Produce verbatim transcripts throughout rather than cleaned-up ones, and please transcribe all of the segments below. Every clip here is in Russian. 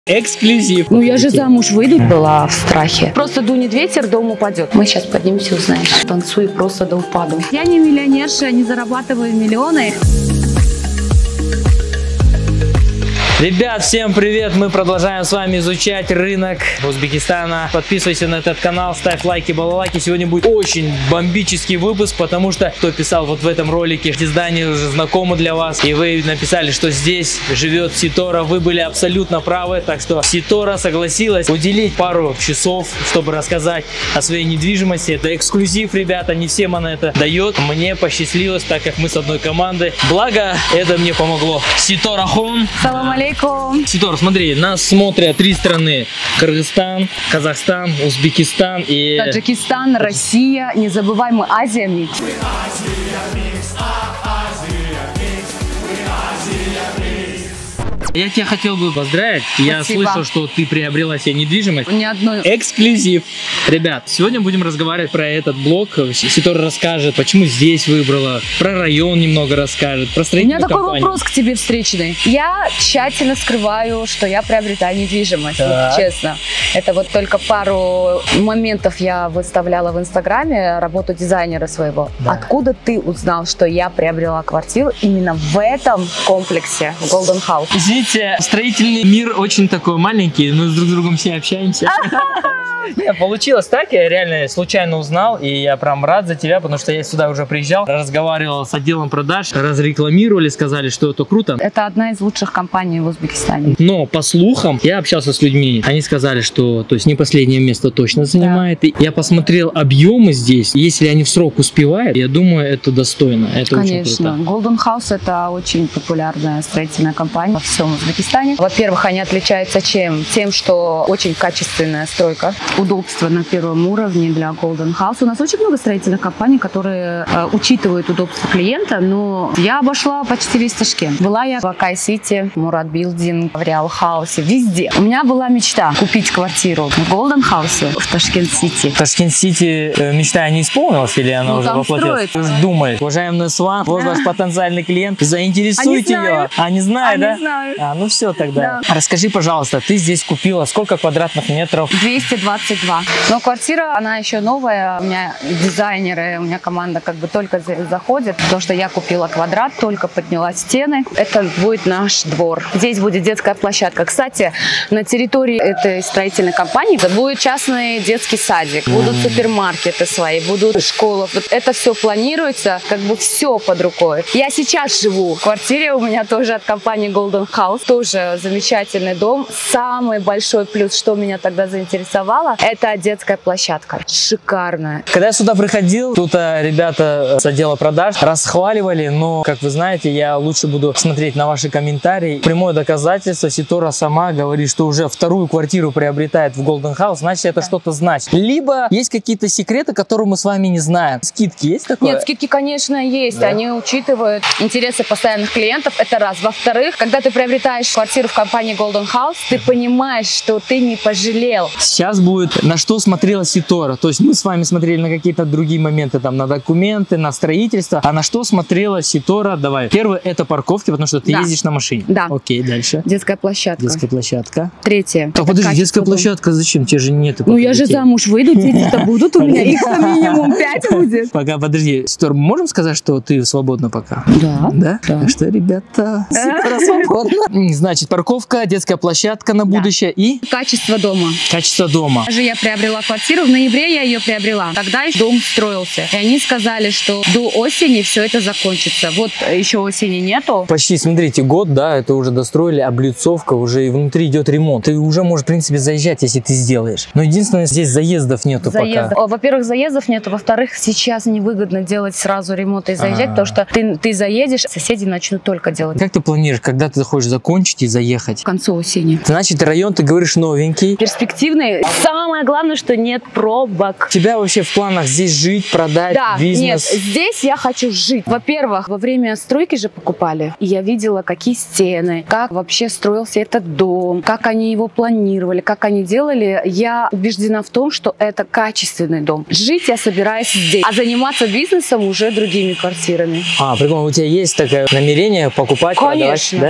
Эксклюзив. Ну я же замуж выйду. Была в страхе. Просто дунет ветер, дом упадет. Мы сейчас поднимемся, узнаешь. Танцую просто до упаду. Я не миллионерша, не зарабатываю миллионы. Ребят, всем привет! Мы продолжаем с вами изучать рынок Узбекистана. Подписывайся на этот канал, ставь лайки, балалайки. Сегодня будет очень бомбический выпуск, потому что кто писал вот в этом ролике, эти здания уже знакомы для вас. И вы написали, что здесь живет Ситора. Вы были абсолютно правы. Так что Ситора согласилась уделить пару часов, чтобы рассказать о своей недвижимости. Это эксклюзив, ребята. Не всем она это дает. Мне посчастливилось, так как мы с одной команды. Благо, это мне помогло. Ситора Home. Салам алейкум. Ситор, смотри, нас смотрят три страны: Кыргызстан, Казахстан, Узбекистан и Таджикистан, Россия. Не забывай, мы Азия Микс. Я тебя хотел бы поздравить. Спасибо. Я слышал, что ты приобрела себе недвижимость. Ни одной. Эксклюзив. Ребят, сегодня будем разговаривать про этот блок. Ситор расскажет, почему здесь выбрала, про район немного расскажет, про У строительную меня такой компанию. вопрос к тебе встречный. Я тщательно скрываю, что я приобретаю недвижимость, Так. вот честно. Это вот только пару моментов я выставляла в Инстаграме, работу дизайнера своего. Да. Откуда ты узнал, что я приобрела квартиру именно в этом комплексе, в Golden House? Извините, строительный мир очень такой маленький, мы с друг с другом все общаемся. Не, получилось так, я реально случайно узнал, и я прям рад за тебя, потому что я сюда уже приезжал, разговаривал с отделом продаж, разрекламировали, сказали, что это круто. Это одна из лучших компаний в Узбекистане. Но по слухам, я общался с людьми, они сказали, что то есть не последнее место точно занимает. Да. И я посмотрел объемы здесь, если они в срок успевают, я думаю, это достойно. Это Конечно. Golden House это очень популярная строительная компания во всем Узбекистане. Во-первых, они отличаются чем? Тем, что очень качественная стройка. Удобство на первом уровне для Golden House. У нас очень много строительных компаний, которые э, учитывают удобство клиента, но я обошла почти весь Ташкент. Была я в Акай-Сити, Мурат Билдинг, в Реал Хаусе, везде. У меня была мечта купить квартиру в Golden House в Ташкент-Сити. В Ташкент-Сити э, мечта не исполнилась или она Ну, уже воплотилась? Думаешь, уважаемый Сван, вот ваш потенциальный клиент, заинтересуйте ее. А не знаю, да? Не знаю. А, ну все тогда. Да. Расскажи, пожалуйста, ты здесь купила сколько квадратных метров? двести двадцать два. Но квартира, она еще новая. У меня дизайнеры, у меня команда как бы только заходит. То, что я купила квадрат, только подняла стены. Это будет наш двор. Здесь будет детская площадка. Кстати, на территории этой строительной компании будет частный детский садик, будут супермаркеты свои, будут школы. Вот это все планируется, как бы все под рукой. Я сейчас живу в квартире, у меня тоже от компании Golden House. Тоже замечательный дом. Самый большой плюс, что меня тогда заинтересовало, это детская площадка. Шикарная. Когда я сюда приходил, тут а, ребята с отдела продаж расхваливали, но, как вы знаете, я лучше буду смотреть на ваши комментарии. Прямое доказательство, Ситора сама говорит, что уже вторую квартиру приобретает в Golden House, значит, это да. что-то значит. Либо есть какие-то секреты, которые мы с вами не знаем. Скидки есть такое? Нет, скидки, конечно, есть. Да. Они учитывают интересы постоянных клиентов. Это раз. Во-вторых, когда ты приобретаешь квартиру в компании Golden House, ты понимаешь, что ты не пожалел. Сейчас будет, на что смотрела Ситора. То есть мы с вами смотрели на какие-то другие моменты, там, на документы, на строительство. А на что смотрела Ситора? Давай. Первое, это парковки, потому что ты да. ездишь на машине. Да. Окей, дальше. Детская площадка. Детская площадка. Третье. Так, подожди, детская площадка зачем? Тебе же нет. Ну, я же замуж выйду, дети-то будут у меня. Их минимум пять будет. Пока, подожди. Ситор, мы можем сказать, что ты свободна пока? Да. Да? Да. Что, ребята, Ситора свободна. Значит, парковка, детская площадка на будущее и... Качество дома. Качество дома. Даже я приобрела квартиру, в ноябре я ее приобрела. Тогда дом строился. И они сказали, что до осени все это закончится. Вот еще осени нету. Почти, смотрите, год, да, это уже достроили, облицовка, уже и внутри идет ремонт. Ты уже можешь, в принципе, заезжать, если ты сделаешь. Но единственное, здесь заездов нету Заездов. пока. Во-первых, заездов нету. Во-вторых, сейчас невыгодно делать сразу ремонт и заезжать, А-а-а. потому что ты, ты заедешь, соседи начнут только делать. Как ты планируешь, когда ты хочешь закончить и заехать? К концу осени. Значит, район, ты говоришь, новенький. Перспективный. Самое главное, что нет пробок. У тебя вообще в планах здесь жить, продать, да, бизнес? Нет, здесь я хочу жить. Во-первых, во время стройки же покупали. И я видела, какие стены, как вообще строился этот дом, как они его планировали, как они делали. Я убеждена в том, что это качественный дом. Жить я собираюсь здесь, а заниматься бизнесом уже другими квартирами. А, прикольно, у тебя есть такое намерение покупать, Конечно. продавать, да? Кого ты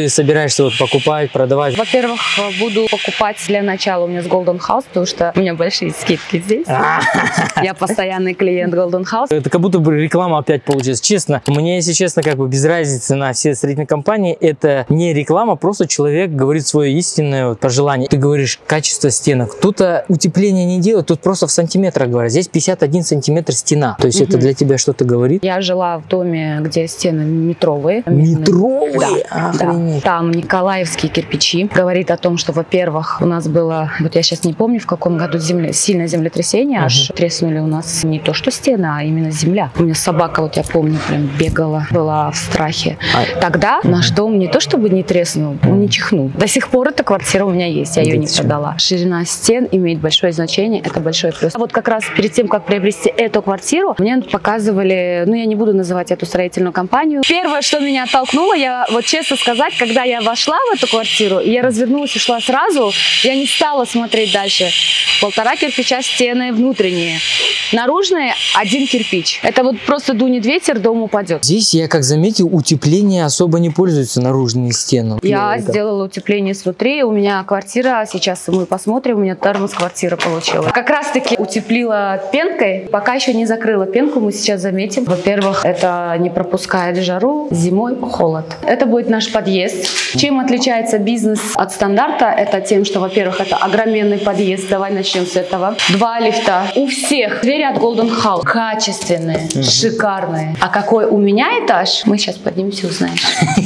ты собираешься вот покупать, продавать? Во-первых, буду покупать для начала у меня с Golden House, потому что у меня большие скидки здесь. Я постоянный клиент Golden House. Это как будто бы реклама опять получается. Честно, мне, если честно, как бы без разницы на все строительные компании, это не реклама, просто человек говорит свое истинное вот пожелание. Ты говоришь качество стенок. Тут утепление не делают, тут просто в сантиметрах говорят. Здесь пятьдесят один сантиметр стена. То есть угу. это для тебя что-то говорит? Я жила в доме, где стены метровые. Метровые? Да, да. Там николаевские кирпичи. Говорит о том, что, во-первых, у нас было, вот я сейчас не помню, в каком году земля, сильное землетрясение, угу. аж треснули у нас не то что стены, а именно земля. У меня собака, вот я помню, прям бегала, была в страхе. А... Тогда угу. наш дом не то чтобы не треснул, он не чихнул. До сих пор эта квартира у меня есть, я ее не продала. Ширина стен имеет большое значение, это большой плюс. А вот как раз перед тем, как приобрести эту квартиру, мне показывали, ну я не буду называть эту строительную компанию. Первое, что меня оттолкнуло, я вот честно сказать, когда я вошла в эту квартиру, я развернулась и шла сразу, я не стала смотреть дальше. Полтора кирпича стены внутренние. Наружные один кирпич. Это вот просто дунет ветер, дом упадет. Здесь я как заметил, утепление особо не пользуются наружные стены. Я это. сделала утепление снутри. У меня квартира, сейчас мы посмотрим, у меня термос квартира получила. Как раз таки утеплила пенкой, пока еще не закрыла пенку, мы сейчас заметим. Во-первых, это не пропускает жару, зимой холод. Это будет наш подъезд. Чем отличается бизнес от стандарта? Это тем, что, во-первых, это огроменный подъезд. Давай начнем с этого. Два лифта. У всех двери от Golden House. Качественные, угу. шикарные. А какой у меня этаж? Мы сейчас поднимемся, узнаешь.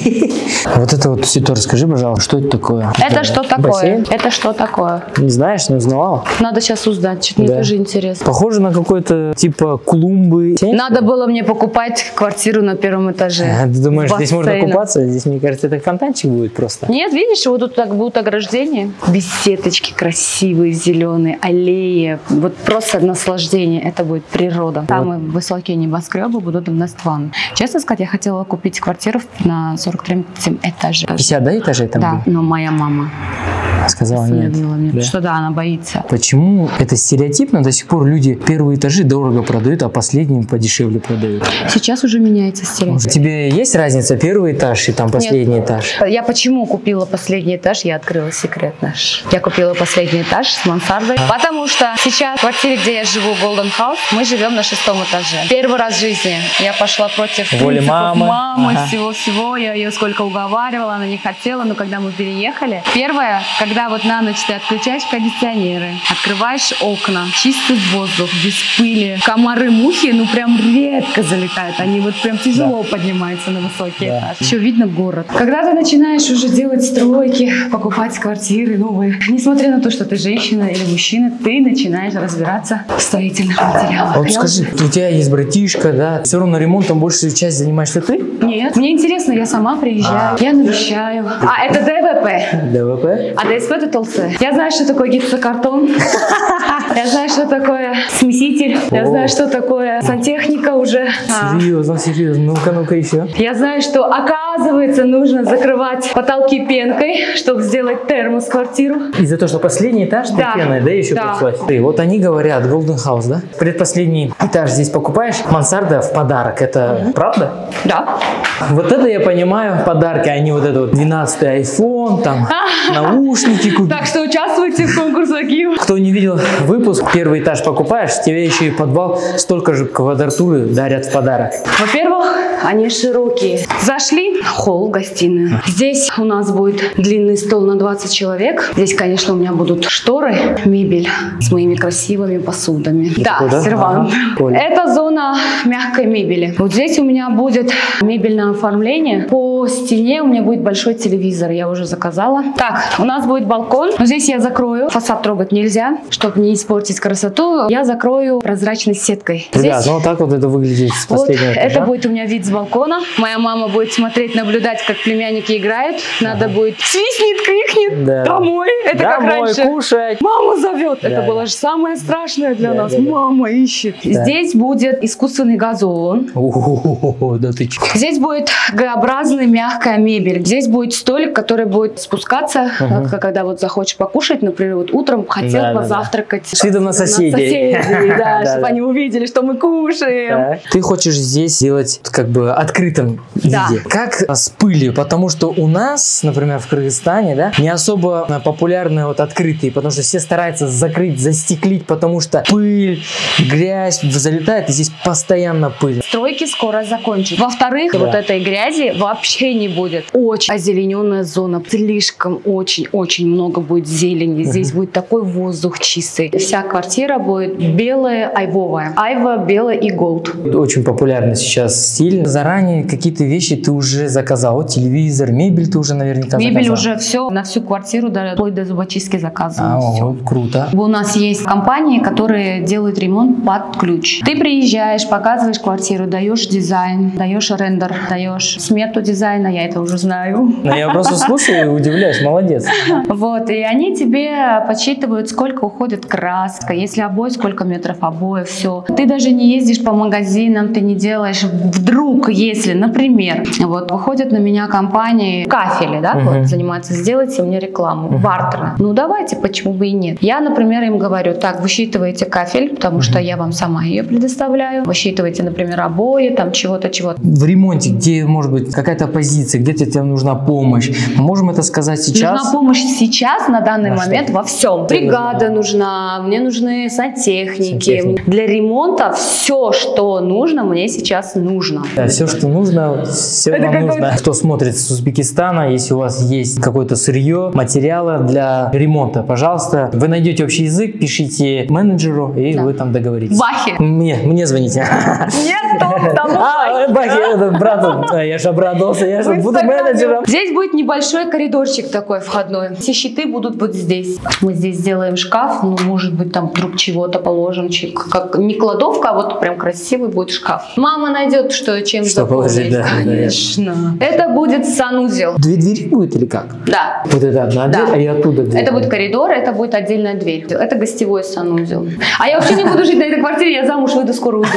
Вот это вот, Сито, расскажи, пожалуйста, что это такое? Это что такое? Это что такое? Не знаешь, не узнавала? Надо сейчас узнать, что-то мне тоже интересно. Похоже на какой-то типа клумбы. Надо было мне покупать квартиру на первом этаже. А, ты думаешь, здесь можно купаться? Здесь, мне кажется, это фонтанчик будет просто. Нет, видишь, вот тут так будут ограждения. Беседочки красивые, зеленые, аллеи. Вот просто наслаждение. Это будет природа. Самые вот. высокие небоскребы будут у нас ванны. Честно сказать, я хотела купить квартиру на сорок три этажа. пятьдесят, да, этажей там Да, будет? Но моя мама сказала нет. Мне, да. Что да, она боится. Почему это стереотипно? До сих пор люди первые этажи дорого продают, а последние подешевле продают. Сейчас уже меняется стереотип. Тебе есть разница первый этаж и там последний Нет. этаж? Я почему купила последний этаж? Я открыла секрет наш. Я купила последний этаж с мансардой, а? потому что сейчас в квартире, где я живу, Golden House, мы живем на шестом этаже. Первый раз в жизни я пошла против воли мамы, мамы ага. всего-всего. Я ее сколько уговаривала, она не хотела, но когда мы переехали, первое, когда вот на ночь ты отключаешь кондиционеры, открываешь окна, чистый воздух, без пыли, комары, мухи, ну прям редко залетают, они вот прям тяжело да. поднимаются на высокий да. этаж. Еще видно город. Когда ты начинаешь уже делать стройки, покупать квартиры новые, несмотря на то, что ты женщина или мужчина, ты начинаешь разбираться в строительных материалах. Вот скажи, у тебя есть братишка, да? Все равно ремонтом большую часть занимаешься ты? Нет. Мне интересно, я сама приезжаю, а. я навещаю. А, это ДВП. ДВП? А ДСП это толцы. Я знаю, что такое гипсокартон. Я знаю, что такое смеситель. Я знаю, что такое сантехника уже. Серьезно, серьезно. Ну-ка, ну-ка еще. Я знаю, что оказывается нужно закрывать потолки пенкой, чтобы сделать термос-квартиру. Из-за того, что последний этаж да. пеной, да, еще да. пришлось? И вот они говорят, Golden House, да? Предпоследний этаж здесь покупаешь, мансарда в подарок. Это угу. правда? Да. Вот это я понимаю, подарки, а не вот это вот двенадцатый айфон, там, наушники купить. Так что участвуйте в конкурсе Киев. Кто не видел выпуск, первый этаж покупаешь, тебе еще и подвал столько же квадратуры дарят в подарок. Во-первых, они широкие. Зашли, холл, гостиная. Здесь у нас будет длинный стол на двадцать человек. Здесь, конечно, у меня будут шторы, мебель с моими красивыми посудами. Да, такой, да? сервант. Ага, это зона мягкой мебели. Вот здесь у меня будет мебельное оформление. По стене у меня будет большой телевизор, я уже заказала. Так, у нас будет балкон. Но здесь я закрою. Фасад трогать нельзя, чтобы не испортить красоту. Я закрою прозрачной сеткой. Ребят, здесь... ну вот так вот это выглядит с последнего вот этажа. Это будет у меня вид с балкона. Моя мама будет смотреть, наблюдать, как племянники играют. Надо ага. будет свистнет, крикнет. Да. Домой. Это как Домой раньше. кушать. Мама зовет. Да, Это да. было же самое страшное для Да, нас. да, да. Мама ищет. Да. Здесь будет искусственный газон. О, да ты чё? Здесь будет Г-образная мягкая мебель. Здесь будет столик, который будет спускаться, Мгм. как- когда вот захочешь покушать, например, вот утром хотел Да, да, да. позавтракать. С видом на соседей. соседей, да, Да, чтобы да. они увидели, что мы кушаем. Так. Ты хочешь здесь сделать как бы открытом Да. виде. Как с пылью? Потому что у нас, например, в Кыргызстане, да, не особо популярны вот открытые, потому что все стараются закрыть, застеклить, потому что пыль, грязь залетает, и здесь постоянно пыль. Стройки скоро закончат. Во-вторых, Да. вот этой грязи вообще не будет. Очень озелененная зона. Слишком очень-очень много будет зелени. Здесь будет такой воздух чистый. Вся квартира будет белая, айвовая. Айва, белая и голд. Очень популярный сейчас стиль. Заранее какие-то вещи ты уже заказал. Вот телевизор, мебель ты уже наверняка Мебель заказал. уже все на всю квартиру, даже вплоть до зубочистки заказано. А, всё. о, круто. У нас есть компании, которые делают ремонт под ключ. Ты приезжаешь, показываешь квартиру, даешь дизайн, даешь рендер, даешь смету дизайна, я это уже знаю. Ну, я просто слушаю и удивляюсь, молодец. Вот, и они тебе подсчитывают, сколько уходит краска, если обои, сколько метров обоев, все. Ты даже не ездишь по магазинам, ты не делаешь. Вдруг, если, например, вот выходят на меня компании кафели, да, Мгм. вот, занимаются, сделайте мне рекламу, Мгм. бартерно. Ну давайте, почему бы и нет. Я, например, им говорю, так, высчитываете кафель, потому что я вам сама ее предоставляю, высчитывайте, например, обои, там чего-то, чего-то. В ремонте, где может быть какая-то позиция, где-то тебе нужна помощь, мы можем это сказать сейчас? Нужна помощь сейчас, на данный На момент, что? во всем. Бригада нужна, мне нужны сантехники. Сантехники. Для ремонта все, что нужно, мне сейчас нужно. Да, все, что нужно, все Это вам какой-то- нужно. Кто смотрит с Узбекистана, если у вас есть какое-то сырье, материалы для ремонта, пожалуйста, вы найдете общий язык, пишите менеджеру, и Да. вы там договоритесь. Бахи. Мне, мне звоните. Нет, Том, домой. А, Бахи, это брату. А, Я же обрадовался, я же В буду Инстаграме. менеджером. Здесь будет небольшой коридорчик такой входной. Все щиты будут вот здесь. Мы здесь сделаем шкаф, ну, может быть, там вдруг чего-то положим. чи- Как, не кладовка, а вот прям красивый будет шкаф. Мама найдет, что чем Что заполнить. положить, да, да, да. Конечно. Это будет санузел. Две двери будет или как? Да. Вот это одна Да. дверь, а и оттуда дверь. Это будет коридор, это будет отдельная дверь. Это гостевой санузел. А я вообще не буду жить на этой квартире, я замуж выйду, скоро уйду.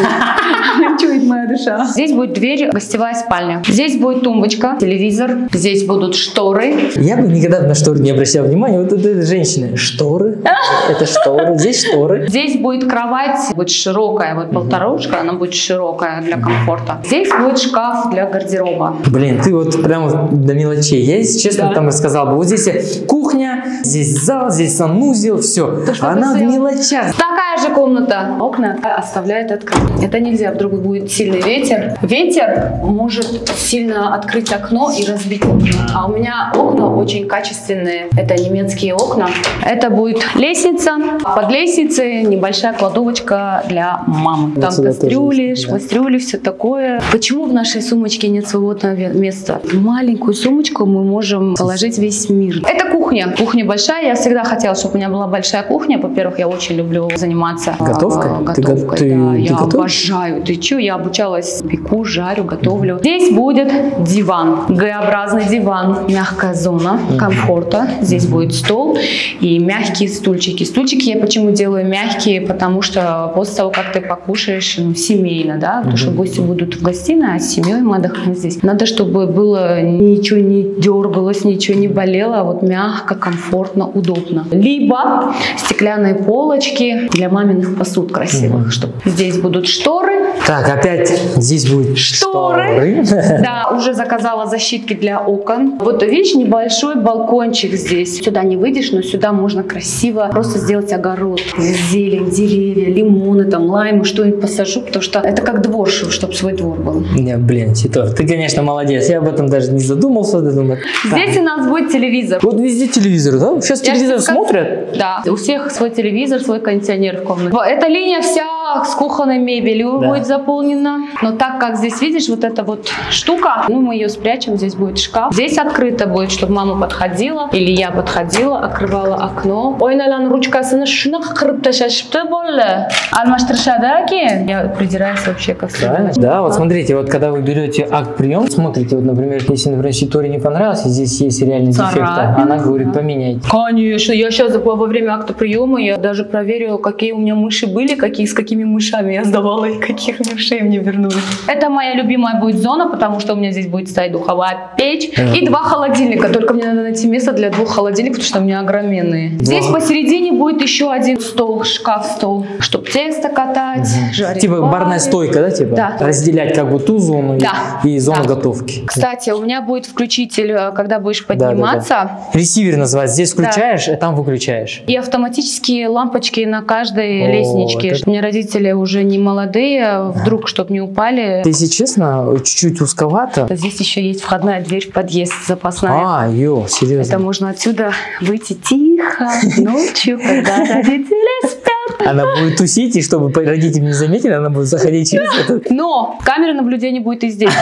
Чует моя душа. Здесь будет дверь, гостевая спальня. Здесь будет тумбочка, телевизор. Здесь будут шторы. Я бы никогда на шторы не обращал внимания. Вот это женщины. Шторы? Это шторы. Здесь шторы. Здесь будет кровать, будет широкая, вот полторушка, она будет широкая для комфорта. Здесь будет шкаф для гардероба. Блин, ты вот прям до мелочей. Я, если честно, Да. там рассказал бы. Вот здесь кухня, здесь зал, здесь санузел, все. Да что Она ты в сделал? мелочах. Такая же комната. Окна оставляет открытым. Это нельзя, вдруг будет сильный ветер. Ветер может сильно открыть окно и разбить окно. А у меня окна очень качественные. Это немецкие окна. Это будет лестница. Под лестницей небольшая кладовочка для мамы. Там Отсюда кастрюли, тоже есть, да. кастрюли, все такое. Почему в нашей сумочке нет свободного ве- места? В маленькую сумочку мы можем положить весь мир. Это кухня. Кухня большая. Я всегда хотела, чтобы у меня была большая кухня. Во-первых, я очень люблю заниматься а, Готовкой? Ты го- готовкой. ты- да. ты Я готовишь? обожаю. Ты че? Я обучалась, пеку, жарю, готовлю. Здесь будет диван. Г-образный диван. Мягкая зона комфорта. Здесь будет стол и мягкие стульчики. Стульчики я почему делаю мягкие? Потому что после того, как ты покушаешь, ну, семейно, да, потому что гости будут в гостиной, а с семьей мы отдохнем здесь. Надо, чтобы было ничего не дергалось, ничего не болело, а вот мягко, комфортно, удобно. Либо стеклянные полочки для маминых посуд красивых, чтобы здесь будут шторы. Так, опять здесь будет Шторы. шторы. Да, уже заказала защитки для окон. Вот видишь, небольшой балкончик здесь. Сюда не выйдешь, но сюда можно красиво просто сделать огород. Зелень, деревья, лимоны, там, лаймы, что-нибудь посажу, потому что это как двор, чтобы свой двор был. Не, блин, Титов, ты, конечно, молодец. Я об этом даже не задумался. Думаю, Здесь у нас будет телевизор. вот везде телевизор, да? Сейчас Я телевизор же тебе смотрят. Да, у всех свой телевизор, свой кондиционер в комнате. Эта линия вся Полка с кухонной мебелью Да. будет заполнена. Но так как здесь, видишь, вот эта вот штука, ну, мы ее спрячем, здесь будет шкаф. Здесь открыто будет, чтобы мама подходила, или я подходила, открывала окно. Ойналан ручкасыны шунак кырып ташашыпты болы. Алмаштырышады экен. Я придираюсь вообще как Правильно? всегда. Да, вот смотрите, вот когда вы берете акт прием, смотрите, вот, например, если, например, Ситуре не понравилось, и здесь есть реальный дефект, Царапина, она говорит, да. поменяйте. Конечно, я сейчас во время акта приема я даже проверила, какие у меня мыши были, какие с какими мышами я сдавала и каких мышей мне вернули. Это моя любимая будет зона, потому что у меня здесь будет стоять духовая печь и два холодильника. Только мне надо найти место для двух холодильников, потому что у меня огроменные. Здесь посередине будет еще один стол, шкаф-стол, чтобы тесто катать, жарить. Типа варить. барная стойка, да, типа? Да. Разделять как бы ту зону Да. и, и зону Да. готовки. Кстати, у меня будет включитель, когда будешь Да, да, да. подниматься. Ресивер называется. Здесь включаешь, а там выключаешь. И автоматические лампочки на каждой О, лестничке. это- У меня родители уже не молодые, вдруг, чтобы не упали. Если честно, чуть-чуть узковато. Здесь еще есть входная дверь в подъезд запасная. А, ё, серьезно. Это можно отсюда выйти тихо ночью, когда родители спят. Она будет тусить, и чтобы родители не заметили, она будет заходить через этот. Но камера наблюдения будет и здесь.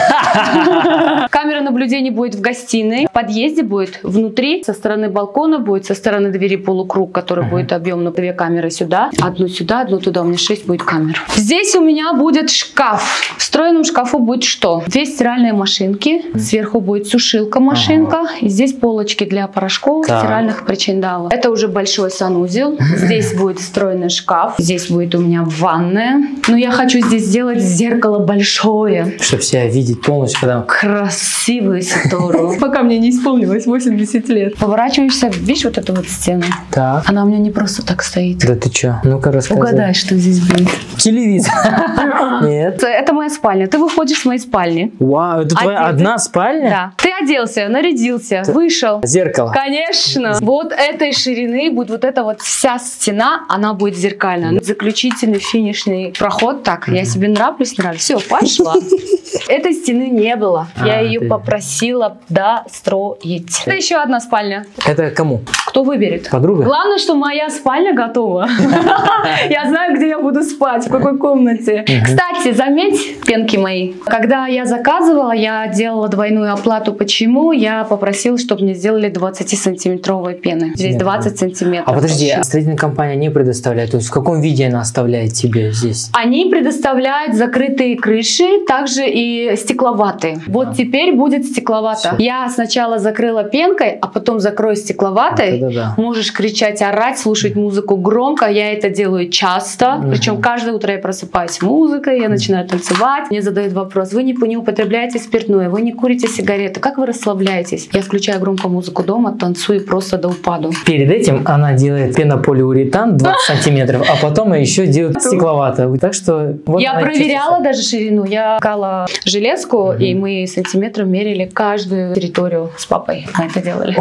Камера наблюдения будет в гостиной, в подъезде будет внутри, со стороны балкона будет, со стороны двери полукруг, который будет объемно, две камеры сюда, одну сюда, одну туда, у меня шесть будет камер. Здесь у меня будет шкаф. В встроенном шкафу будет что? Здесь стиральные машинки, сверху будет сушилка-машинка, и здесь полочки для порошков, Так. стиральных причиндалов. Это уже большой санузел, здесь будет встроенный шкаф, здесь будет у меня ванная. Но я хочу здесь сделать зеркало большое. Чтобы себя видеть полностью, когда... Красивую Ситору. Пока мне не исполнилось восемьдесят лет. Поворачиваешься, видишь вот эту вот стену? Так. Она у меня не просто так стоит. Да ты чё? Ну-ка рассказывай. Угадай, что здесь будет. Телевизор. Нет. Это моя спальня. Ты выходишь с моей спальни. Вау, это твоя Одетый. одна спальня? Да. Ты оделся, нарядился, вышел. Зеркало. Конечно. Вот этой ширины будет вот эта вот вся стена, она будет зеркальная. Заключительный финишный проход. Так, я себе нравлюсь, нравлюсь. Все, пошла. Этой стены не было. Я А, ее ты- попросила достроить. Это еще одна спальня. Это кому? Кто выберет? Подруга? Главное, что моя спальня готова. Я знаю, где я буду спать, в какой комнате. Кстати, заметь, пенки мои. Когда я заказывала, я делала двойную оплату. Почему? Я попросила, чтобы мне сделали двадцатисантиметровые пены. Здесь двадцать сантиметров. А подожди, получилось. строительная компания не предоставляет? То есть в каком виде она оставляет тебе здесь? Они предоставляют закрытые крыши, также и стекловатые. Вот теперь будет стекловато. Всё. Я сначала закрыла пенкой, а потом закрою стекловатой. Да-да-да. Можешь кричать, орать, слушать музыку громко. Я это делаю часто. Мгм. Причем каждое утро я просыпаюсь с музыкой, я начинаю танцевать. Мне задают вопрос: вы не, не употребляете спиртное, вы не курите сигареты, как вы расслабляетесь? Я включаю громко музыку дома, танцую просто до упаду. Перед этим она делает пенополиуретан двадцать сантиметров, а потом еще делает стекловато. Так что... Вот Я она проверяла чувствует. даже ширину. Я искала железку, и мы сантиметром мерили каждую территорию с папой. Мы это делали.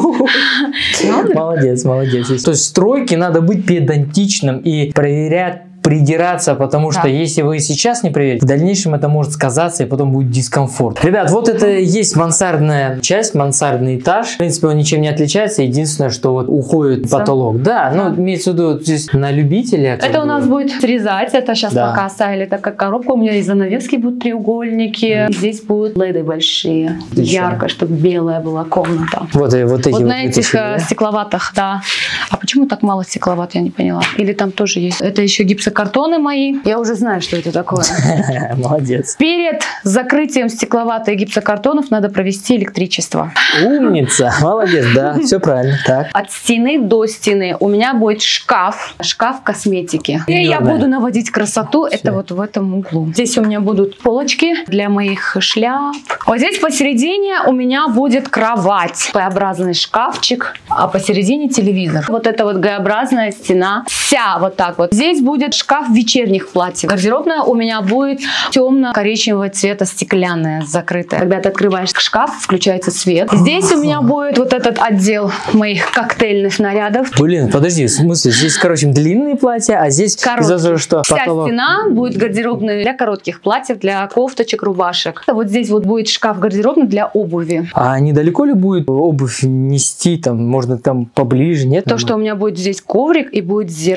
Ну, Молодец, молодец. То есть в стройке надо быть педантичным и проверять, придираться, потому что Да. если вы сейчас не проверите, в дальнейшем это может сказаться и потом будет дискомфорт. Ребят, вот это и есть мансардная часть, мансардный этаж. В принципе, он ничем не отличается. Единственное, что вот уходит Всё. потолок. Да, ну имеется в виду вот здесь на любителя. как это у бы. нас будет срезать. Это сейчас Да. пока оставили такая коробка. У меня и занавески будут треугольники. Здесь будут леды большие. Отлично. Ярко, чтобы белая была комната. Вот, и вот эти Вот вот на этих вытащили, э, да? стекловатых, да. А почему так мало стекловат, я не поняла. Или там тоже есть. Это еще гипсокартоны мои. Я уже знаю, что это такое. Молодец. Перед закрытием стекловатой гипсокартонов надо провести электричество. Умница. Молодец, да, все правильно. Так. От стены до стены у меня будет шкаф. Шкаф косметики. И я Милая. буду наводить красоту. Это вот в этом углу. Здесь у меня будут полочки для моих шляп. Вот здесь посередине у меня будет кровать. П-образный шкафчик. А посередине телевизор. Вот эта вот Г-образная стена. Вся вот так вот. Здесь будет шкаф вечерних платьев. Гардеробная у меня будет темно-коричневого цвета, стеклянная, закрытая. Когда ты открываешь шкаф, включается свет. Здесь у меня будет вот этот отдел моих коктейльных нарядов. Блин, подожди, в смысле, здесь, короче, длинные платья, а здесь Короткие. из-за того, что Вся потолок- стена будет гардеробной для коротких платьев, для кофточек, рубашек. Вот здесь вот будет шкаф гардеробный для обуви. А недалеко ли будет обувь нести, там, можно там поближе, нет? То, что у меня будет здесь коврик и будет зеркало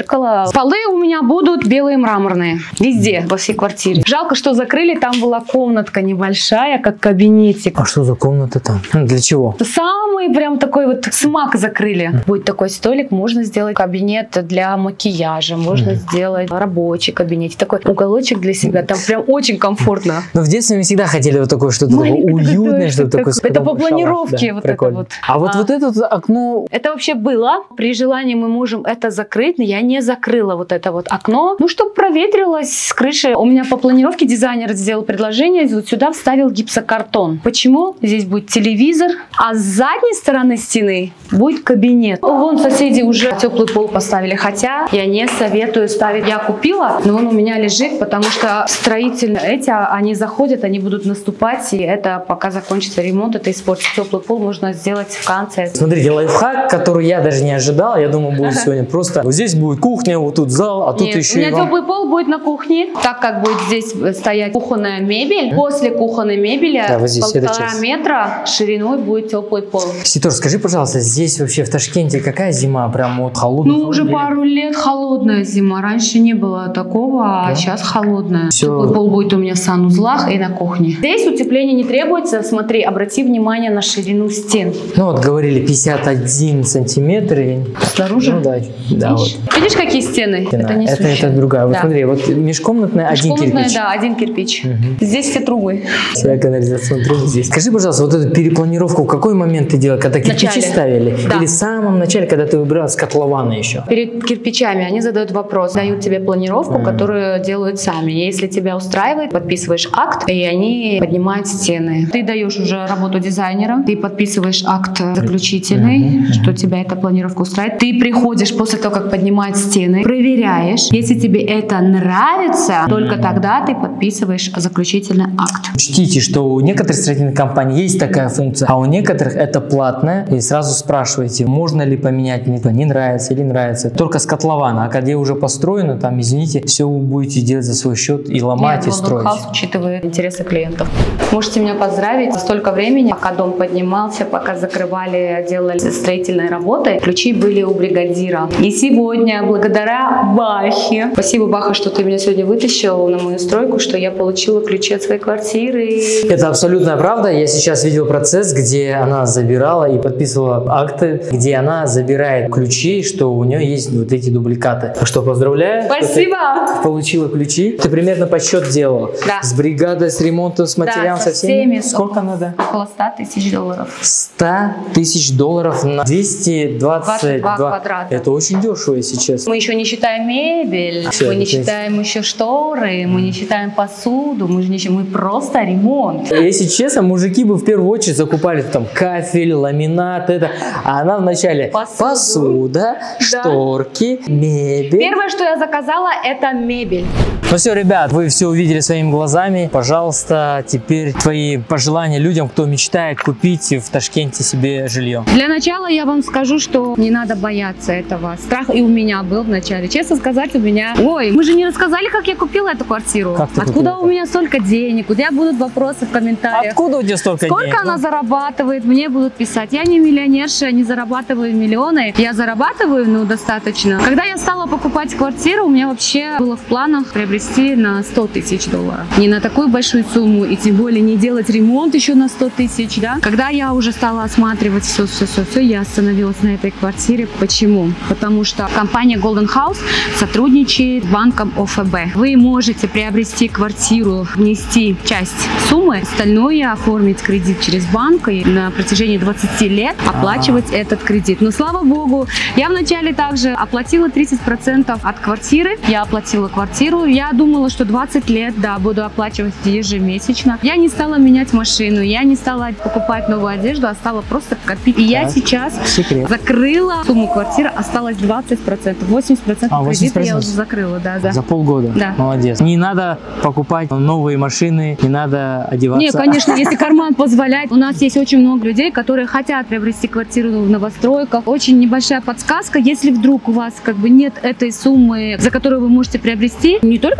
зеркало. Полы у меня будут белые мраморные. Везде, во всей квартире. Жалко, что закрыли. Там была комнатка небольшая, как кабинетик. А что за комната там? Для чего? Самый прям такой вот смак закрыли. Будет такой столик, можно сделать кабинет для макияжа, можно mm. сделать рабочий кабинет, такой уголочек для себя. Там прям очень комфортно. Но в детстве мы всегда хотели вот такое что-то уютное, что-то такое. Это по планировке вот это вот. А вот вот это окно... Это вообще было. При желании мы можем это закрыть, но я не закрыла вот это вот окно. Ну, чтобы проветрилось с крыши. У меня по планировке дизайнер сделал предложение, вот сюда вставил гипсокартон. Почему? Здесь будет телевизор, а с задней стороны стены будет кабинет. Вон соседи уже теплый пол поставили, хотя я не советую ставить. Я купила, но он у меня лежит, потому что строительные эти, они заходят, они будут наступать, и это пока закончится ремонт, это испортит. Теплый пол можно сделать в конце. Смотрите, лайфхак, который я даже не ожидал, я думаю, будет сегодня просто. Вот здесь будет кухня, вот тут зал, а тут Нет, еще у меня и вам... теплый пол будет на кухне, так как будет здесь стоять кухонная мебель. После кухонной мебели да, вот здесь, полтора метра шириной будет теплый пол. Ситор, скажи, пожалуйста, здесь вообще в Ташкенте какая зима? Прям вот холодная? Ну, уже пару лет холодная зима. Раньше не было такого, да? А сейчас холодная. Все. Теплый пол будет у меня в санузлах и на кухне. Здесь утепление не требуется. Смотри, обрати внимание на ширину стен. Ну, вот говорили пятьдесят один сантиметр. Снаружи? Ну, да, да, вот. Видишь, какие стены? Стена. Это не это, это другая. Вот да. Смотри, вот межкомнатная, один кирпич. Да, один кирпич. Угу. Здесь все трубы. Вся канализационная труба здесь. Скажи, пожалуйста, вот эту перепланировку в какой момент ты делала? Когда кирпичи начале. ставили? Да. Или в самом начале, когда ты выбирала с котлована еще? Перед кирпичами они задают вопрос, дают тебе планировку, mm. которую делают сами. Если тебя устраивает, подписываешь акт, и они поднимают стены. Ты даешь уже работу дизайнера, ты подписываешь акт заключительный, mm-hmm. что тебя эта планировка устраивает. Ты приходишь после того, как поднимают стены, проверяешь. Если тебе это нравится, mm-hmm. только тогда ты подписываешь заключительный акт. Учтите, что у некоторых строительных компаний есть такая функция, а у некоторых это платная. И сразу спрашиваете, можно ли поменять, не нравится или нравится. Только с котлована, а когда уже построено, там, извините, все вы будете делать за свой счет и ломать, Нет, и строить. Golden House учитывает интересы клиентов. Можете меня поздравить. За столько времени, пока дом поднимался, пока закрывали, делали строительные работы, ключи были у бригадира. И сегодня, благодаря Бахе, спасибо, Баха, что ты меня сегодня вытащил на мою стройку, что я получила ключи от своей квартиры. Это абсолютная правда. Я сейчас видел процесс, где она забирала и подписывала акты, где она забирает ключи, что у нее есть вот эти дубликаты. Что, поздравляю. Спасибо. Ты получила ключи. Ты примерно подсчет делала. Да. С бригадой, с ремонтом, с материалом, да, со, со всеми. Сколько надо? Около ста тысяч долларов. сто тысяч долларов на двести двадцать два квадрата. Это очень дешево, если честно. Мы еще не считаем мебель, Все, мы не считаем есть. еще шторы, мы не считаем посуду, мы, же не, мы просто ремонт. Если честно, мужики бы в первую очередь закупали там кафель, ламинат, это, а она вначале посуду. посуда, да. шторки, мебель. Первое, что я заказала, это мебель. Ну все, ребят, вы все увидели своими глазами. Пожалуйста, теперь твои пожелания людям, кто мечтает купить в Ташкенте себе жилье. Для начала я вам скажу, что не надо бояться этого. Страх и у меня был вначале. Честно сказать, у меня... Ой, мы же не рассказали, как я купила эту квартиру. Откуда купила? У меня столько денег? У тебя будут вопросы в комментариях. Откуда у тебя столько Сколько денег? Сколько она зарабатывает? Мне будут писать. Я не миллионерша, не зарабатываю миллионы. Я зарабатываю, ну, достаточно. Когда я стала покупать квартиру, у меня вообще было в планах приобрести на сто тысяч долларов. Не на такую большую сумму, и тем более не делать ремонт еще на сто тысяч, да. Когда я уже стала осматривать все, все, все, все, я остановилась на этой квартире. Почему? Потому что компания Golden House сотрудничает с банком О Ф Б. Вы можете приобрести квартиру, внести часть суммы, остальное оформить кредит через банк и на протяжении двадцати лет оплачивать А-а-а. этот кредит. Но слава богу, я вначале также оплатила тридцать процентов от квартиры. Я оплатила квартиру. Я думала, что двадцать лет, да, буду оплачивать ежемесячно. Я не стала менять машину, я не стала покупать новую одежду, а стала просто копить. И я сейчас Секрет. закрыла сумму квартиры, осталось двадцать процентов. восемьдесят процентов а, кредита я уже закрыла, да, да. За полгода? Да. Молодец. Не надо покупать новые машины, не надо одеваться. Не, конечно, если карман позволяет. У нас есть очень много людей, которые хотят приобрести квартиру в новостройках. Очень небольшая подсказка. Если вдруг у вас как бы нет этой суммы, за которую вы можете приобрести, не только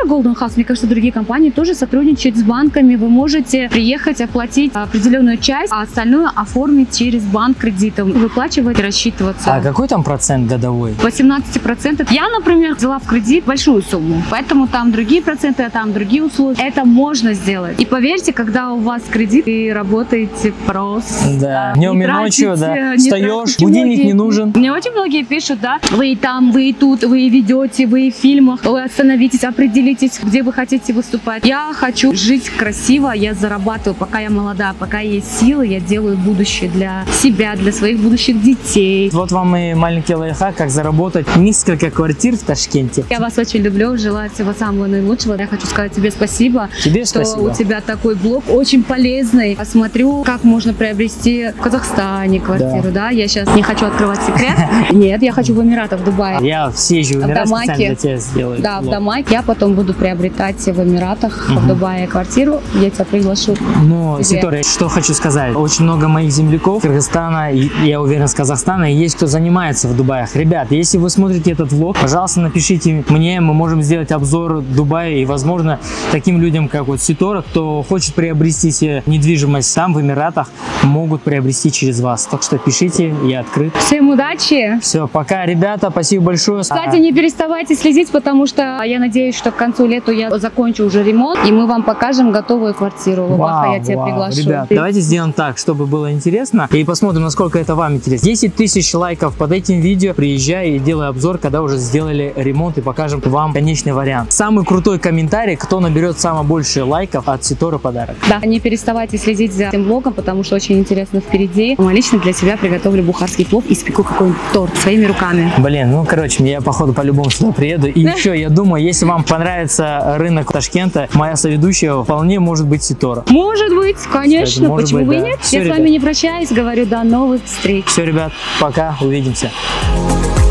только Golden House, мне кажется, другие компании тоже сотрудничают с банками. Вы можете приехать, оплатить определенную часть, а остальное оформить через банк кредитом, выплачивать и рассчитываться. А какой там процент годовой? восемнадцать процентов. Я, например, взяла в кредит большую сумму, поэтому там другие проценты, а там другие услуги. Это можно сделать. И поверьте, когда у вас кредит, вы работаете просто. Да, днем и ночью, да. Встаешь, будильник многие, не нужен. Мне очень многие пишут, да, вы и там, вы и тут, вы и ведете, вы и в фильмах, вы остановитесь, определитесь, где вы хотите выступать. Я хочу жить красиво, я зарабатываю, пока я молода, пока есть силы, я делаю будущее для себя, для своих будущих детей. Вот вам и маленький лайфхак, как заработать несколько квартир в Ташкенте. Я вас очень люблю, желаю всего самого наилучшего. Я хочу сказать тебе спасибо, тебе что спасибо. У тебя такой блог очень полезный. Посмотрю, как можно приобрести в Казахстане квартиру, да. да? Я сейчас не хочу открывать секрет. Нет, я хочу в Эмиратах, в Дубае. Я съезжу в Эмираты, специально для тебя сделаю. Да, в Дамаке. Я потом буду приобретать в Эмиратах, в Дубае квартиру. Я тебя приглашу. Ну, Ситора, что хочу сказать. Очень много моих земляков Кыргызстана, и, я уверен, с Казахстана, и есть кто занимается в Дубаях. Ребят, если вы смотрите этот влог, пожалуйста, напишите мне, мы можем сделать обзор Дубая, и, возможно, таким людям, как вот Ситора, кто хочет приобрести себе недвижимость там, в Эмиратах, могут приобрести через вас. Так что пишите, я открыт. Всем удачи! Все, пока, ребята, спасибо большое. Кстати, не переставайте следить, потому что я надеюсь, что к концу лета я закончу уже ремонт, и мы вам покажем готовую квартиру. Вау, я тебя вау. приглашу. Ребят, давайте сделаем так, чтобы было интересно, и посмотрим, насколько это вам интересно. десять тысяч лайков под этим видео, приезжай и делай обзор, когда уже сделали ремонт, и покажем вам конечный вариант. Самый крутой комментарий, кто наберет самое больше лайков, от Ситоры подарок. Да, не переставайте следить за этим блогом, потому что очень интересно впереди. Я лично для себя приготовлю бухарский плов и спеку какой-нибудь торт своими руками. Блин, ну короче, я походу по-любому сюда приеду. И еще, я думаю, если вам понравится рынок Ташкента, моя соведущая вполне может быть Ситора. Может быть, конечно, может почему бы и да. нет? Все, я ребят. с вами не прощаюсь, говорю до новых встреч. Все, ребят, пока, увидимся.